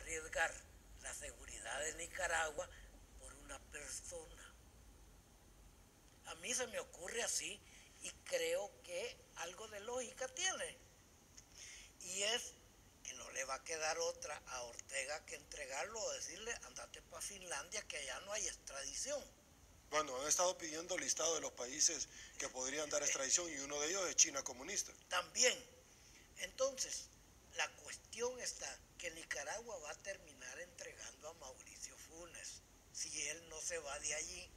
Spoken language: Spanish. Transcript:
arriesgar la seguridad de Nicaragua por una persona. A mí se me ocurre así y creo que algo de lógica tiene. Y es que no le va a quedar otra a Ortega que entregarlo o decirle andate para Finlandia que allá no hay extradición. Bueno, han estado pidiendo listado de los países que podrían dar extradición y uno de ellos es China comunista. También. Entonces, la cuestión está que Nicaragua va a terminar entregando a Mauricio Funes si él no se va de allí